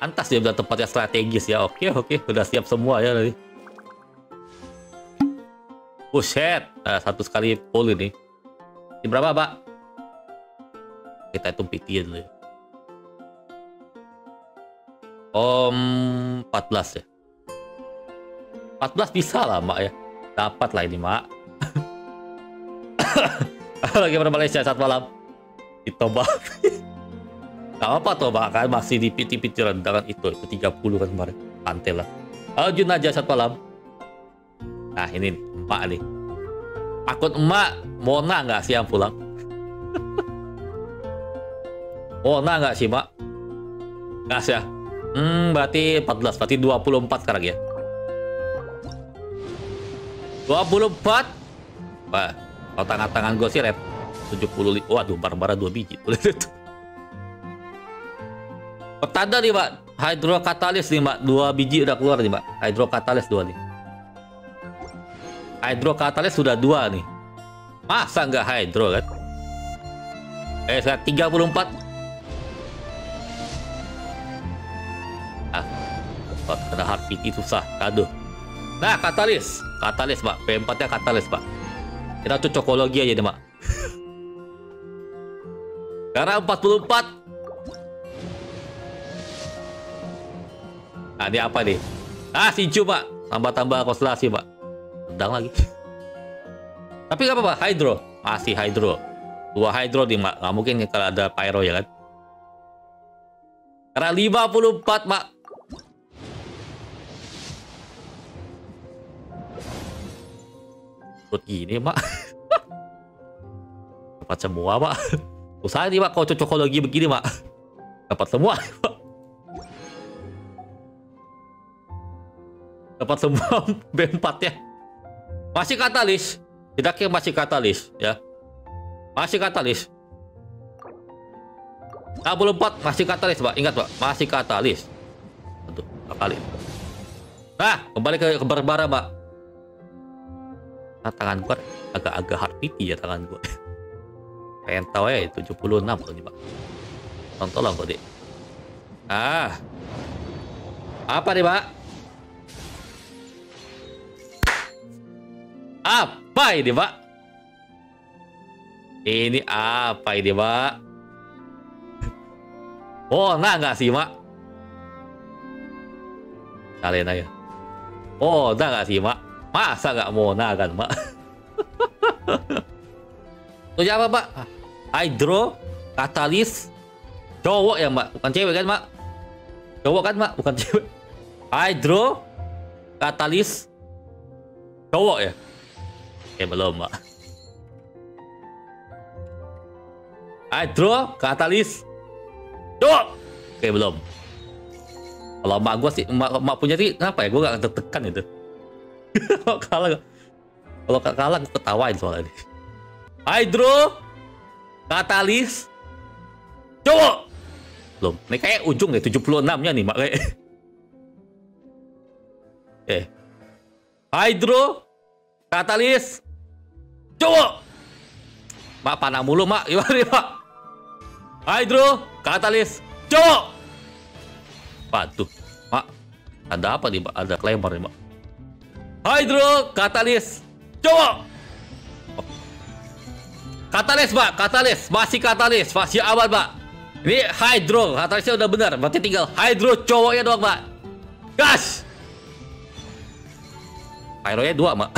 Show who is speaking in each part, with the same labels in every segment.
Speaker 1: Pantas dia udah tempatnya strategis ya. Oke, udah siap semua ya tadi. Buset, nah, satu sekali full ini. Di berapa, Pak? Kita hitung PT dulu ya. 14 ya. 14 bisa lah, Mak ya. Dapat lah ini, Mak. Lagi pada Malaysia saat malam. Ditoba. Gak apa tuh, Pak, kan masih di PT rendangan itu 30 kan kemarin. Pantai lah. Jun aja saat malam. Nah, ini Emak nih. Takut Emak Mona nggak sih yang pulang? Mona nggak sih, Mak? Nggak sih ya? Berarti 14, berarti 24 sekarang ya. 24. Wah, kalau tangan-tangan gue sih red 70. Waduh, bara-bara 2 biji. Pertanda nih, Pak. Hydrokatalis nih, Pak. 2 biji udah keluar nih, Pak. Hydrokatalis 2 nih. Hydrokatalis sudah 2 nih. Masa nggak hydro kan? Saya 34. Kalau kena hard PT susah. Aduh. Nah, katalis. Katalis, Pak. P4-nya katalis, Pak. Kita tuh cokologi aja deh, Pak. Karena 44. Nah, ini apa nih? Sinju, Pak. Tambah-tambah konstelasi, Pak. Tendang lagi. Tapi nggak apa-apa. Hydro. Masih hydro. 2 hydro nih, Pak. Nggak mungkin kalau ada pyro ya kan? Karena 54, Pak. Gini, Pak. Dapat semua, Pak. Usaha nih, Pak. Kalau cocokologi begini, Pak. Dapat semua, Pak. Dapat semua B4 ya. Masih katalis. Tidaknya masih katalis ya. Masih katalis. 64 masih katalis, Pak. Ingat, Pak. Masih katalis. Aduh, kali. Nah, kembali ke berbara, Pak. Nah, tangan gua agak-agak hard PT ya tangan gua. Pengen tahu ya 76 tuh nih, Pak. Tolong kok, Dek. Apa nih, Pak? Apa ini, Pak? Ini apa ini, Pak? Nah nggak sih, Pak? Kalian aja. Nah nggak sih, Pak? Masa nggak Mona kan, Pak? Itu apa, Pak? Hydro, katalis, cowok ya, Mbak? Bukan cewek kan, Mbak? Cowok kan, Mbak? Bukan cewek. Hydro, katalis, cowok ya? Belum, Mbak. Hydro, katalis, cowok. Belum. Kalau emak gue sih, emak punya sih, kenapa ya? Gue gak deg-degan itu. Kalau kalah gue ketawain soalnya. Hydro, katalis, cowok. Belum. Ini kayak ujung deh 76-nya nih, Mak. Hydro, katalis, cowok. Mak panah mulu, Mak. Gimana nih, Mak? Hydro, katalis, cowok. Waduh, Mak. Ada apa nih, Mak? Ada kleber nih, Mak. Hydro, katalis, cowok. Katalis, Pak. Katalis. Masih katalis. Masih aman, Pak. Ini hydro. Katalisnya udah benar. Berarti tinggal hydro cowoknya doang, Pak. Gas. Pyro-nya 2, Mak.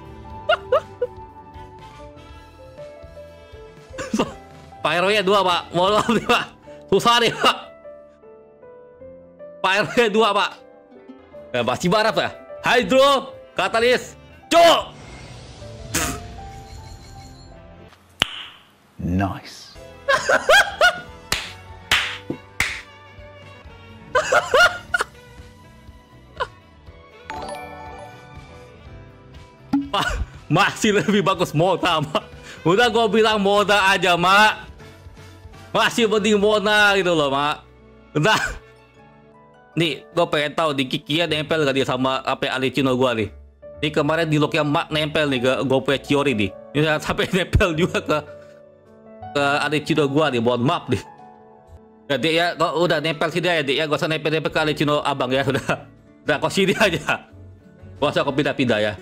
Speaker 1: Pyro-nya 2, Pak. Mohon maaf nih, Pak. Susah nih, Pak. Pyro-nya 2, Pak. Masih barap ya. Hydro, katalis, cowok.
Speaker 2: Nice.
Speaker 1: Masih lebih bagus Mona, Mak. Udah gue bilang Mona aja, Mak. Masih penting Mona gitu loh, Mak. Udah. Nih, gue pengen tahu di Kikia nempel gak dia sama apa Alicino gue nih. Ini kemarin di lognya Mak nempel nih ke gue punya Chiori nih. Ini sampai nempel juga ke Alicino gue nih. Mohon maaf nih. Ya, Dik ya, kok udah nempel sini ya, Dik ya. Gak usah nempel-nempel ke Alicino abang ya, udah. Udah, kok sini aja. Gak usah kok pindah-pindah ya.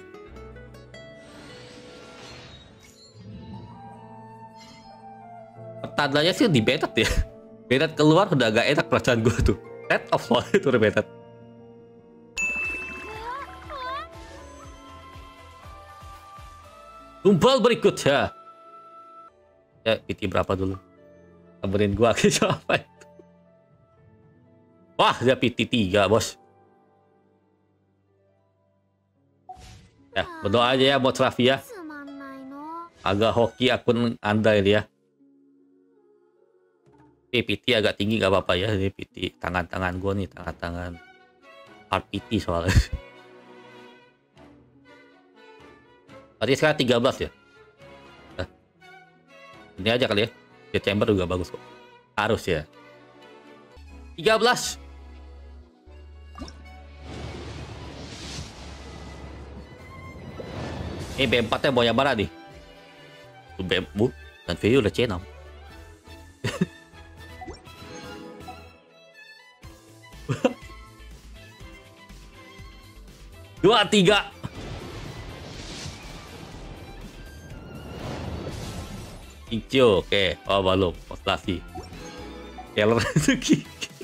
Speaker 1: Tandanya sih di Bennett ya. Bennett keluar udah agak enak perasaan gue tuh. Head of Law itu Bennett. Tumbal berikutnya. Ya, PT berapa dulu? Kabarin gua ke siapa itu. Wah, dia PT 3, bos. Ya, berdoa aja ya buat Raffi ya. Agak hoki akun Anda ini ya. PT agak tinggi gak apa-apa ya. Ini PT tangan-tangan gua nih, tangan-tangan hard PT soalnya. Berarti sekarang 13 ya. Nah, ini aja kali ya. Jet Chamber juga bagus kok. Harus ya. 13. Ini B4 nya mau yang mana nih? B4 dan VU udah C6. Dua, tiga. Hijau, oke. Oh, belum. Konstasi. Keller rezeki.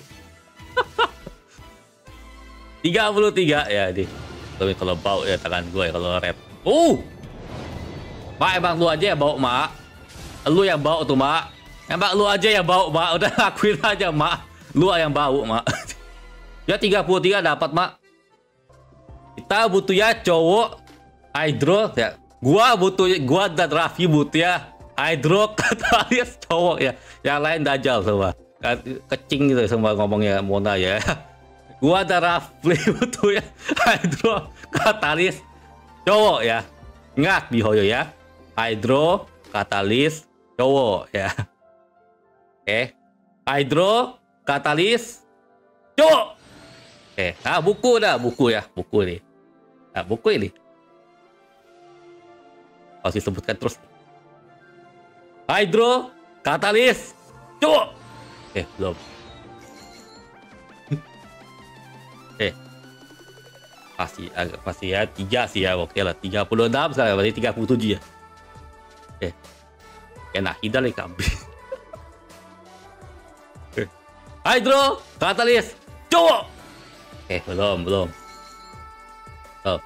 Speaker 1: 33 ya, di. Tapi kalau bau ya tangan gue ya kalau red. Mak, emang lu aja yang bau, Mak. Lu yang bau tuh, Mak. Emang lu aja yang bau, Mak. Udah akuin aja, Mak. Lu yang bau, Mak. Ya 33 dapat, Mak. Kita butuh ya cowok hydro ya. Gua dan Raffi butuh ya hydro katalis cowok ya. Yang lain dajal semua. Kecing gitu semua ngomongnya Mona ya. Gua dan Raffi butuh ya hydro katalis cowok ya. Ingat di Hoyo ya. Hydro katalis cowok ya. Oke. Hydro katalis cowok. Oke. Nah, buku dah, buku ya, buku nih. Nah, buku ini. Harus disebutkan terus. Hydro katalis cowok. Belum. Pasti ya 3 sih ya. Oke lah, 36 sekarang berarti 37 ya. Enak hidal nih kambing. Hydro katalis cowok. Belum. Oh.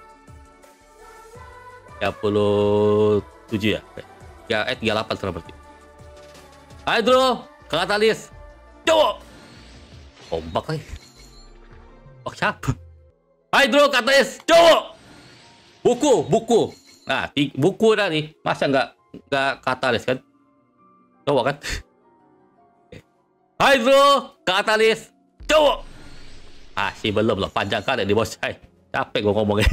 Speaker 1: 37 ya. 38 sekarang berarti. Hydro katalis cowok. Ombak lagi. Oh, siapa? Hydro katalis cowok. Buku. Nah, buku dah nih. Masa nggak katalis kan? Cowok kan? Hydro katalis cowok. Sih belum loh. Panjang kali di bos saya. Capek gue ngomongnya.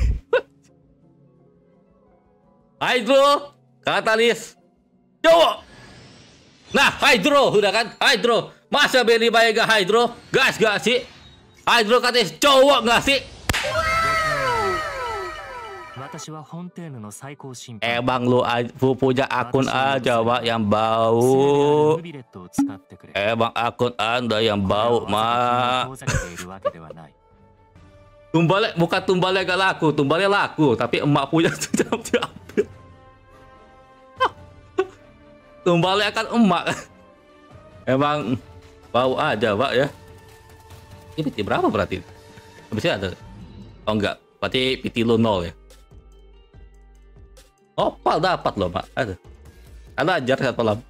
Speaker 1: Hydro katalis cowok. Nah, Hydro udah kan? Hydro. Masa beli bayar gak Hydro? Gas gak sih? Hydro katalis cowok gak sih? Emang lu punya akun aja, Mak, yang bau. Emang akun Anda yang bau, Mak. Tumbalnya, bukan tumbalnya gak laku, tumbalnya laku, tapi emak punya sudah diambil. Tumbalnya kan emak. Emang bau aja, Pak ya. Ini PT berapa berarti? Habisnya ada. Oh enggak, berarti PT lu 0 ya. Opal dapat loh, Pak. Ada ajar satu malam.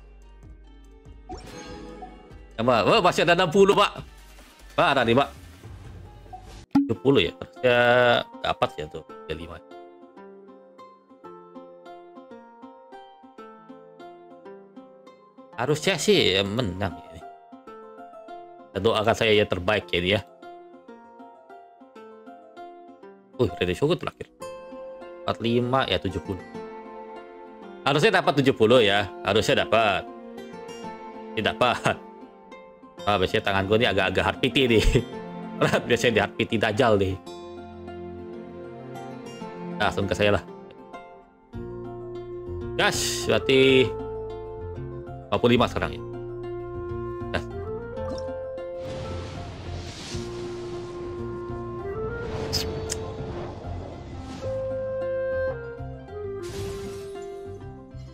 Speaker 1: Wah, masih ada 60, Pak. Pak, ada nih, Pak. 70 ya. Harusnya dapat ya tuh. 5. Harusnya sih menang ini. Doakan saya yang terbaik ya dia. Ready Shogun terakhir. 45 ya 70. Harusnya dapat 70 ya. Harusnya dapat. Tidak dapat. Biasanya tangan gue ini agak-agak hard PT nih. Biasanya di hard PT dajal nih. Langsung ke saya lah. Gas, berarti 55 sekarang ya. Gas.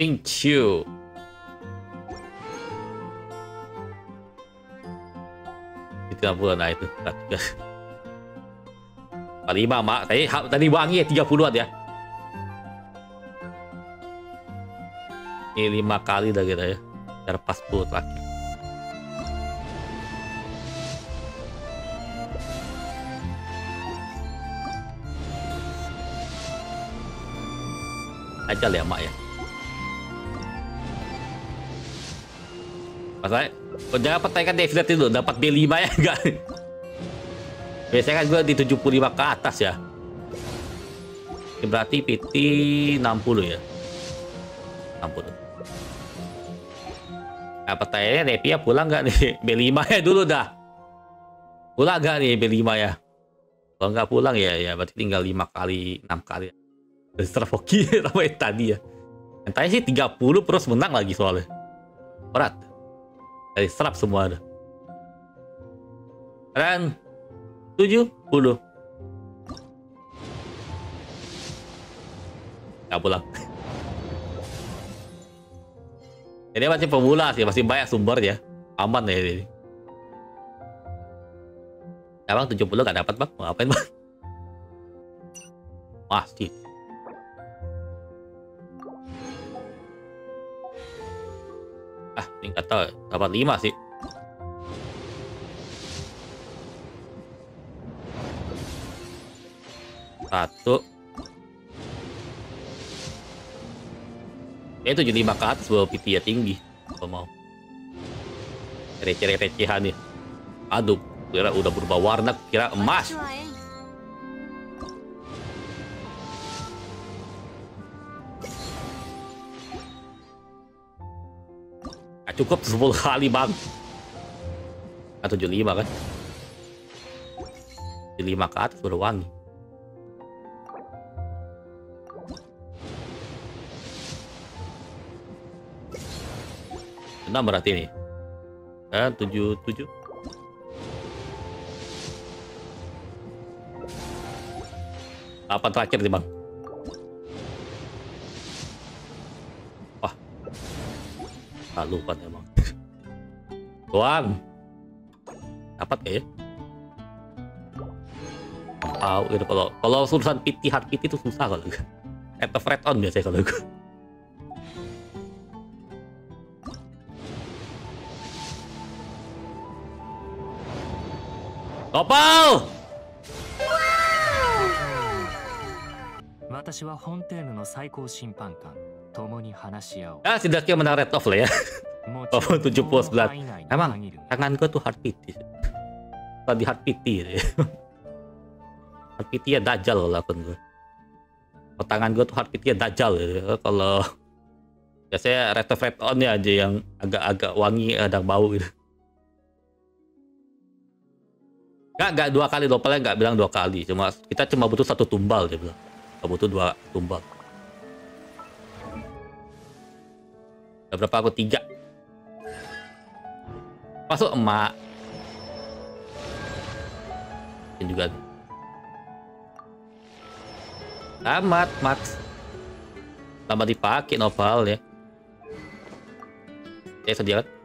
Speaker 1: Pinciu. Itu 30 nah itu. 45 mak. Tadi wangi ya 30-an ya. Ini 5 kali dah kita ya. Biar pas 10 terakhir. Aja ya mak ya. Masalahnya, jangan pertanyaan defisit itu dapat B5 ya enggak? Biasanya kan gue di 75 ke atas ya. Ini berarti PT 60 ya. 60. Nah pertanyaannya Devi ya pulang nggak nih? B5 ya dulu dah. Pulang nggak nih B5 ya? Kalau nggak pulang ya berarti tinggal 5 kali 6 kali. Terserah Foki sama yang tadi ya. Yang tadi sih 30 terus menang lagi soalnya. Berat. Dari serap semua ada. Dan 70. Nggak pulang. Ini masih pemula sih, masih banyak sumbernya. Aman ya ini. Ya bang 70 nggak dapat bang, mau ngapain bang? Masih. Ini nggak tahu, dapat 5 sih. Satu. Itu 75 ke atas bawa PT ya tinggi. Kalau mau. Receh-recehan nih. Aduh, kira udah berubah warna, kira emas. Cukup 10 kali bang. 75 kan. 75 ke atas baru wangi. Enam berarti nih. 77. Apa terakhir nih bang? Lupa emang. Doang. Dapat ya? Tahu itu kalau urusan PT hard PT itu susah kalau gue. Atau red on biasanya kalau gue. Topal! Ya, setidaknya menang red off lah ya. Walaupun 79. Emang tangan gue tuh hard PT. Tadi hard PT ya. Hard PT ya dajal kalau akun gue. Kalau tangan gue tuh hard PT ya dajal ya. Kalau biasanya red off red on ya aja yang agak-agak wangi, ada bau gitu. Nggak 2 kali, Dopalnya nggak bilang 2 kali. Kita cuma butuh 1 tumbal dia bilang. Nggak butuh 2 tumbal. Berapa aku 3. Masuk emak. Ini juga. Tamat, Max. Tambah dipakai Nopal ya. Sedih kan?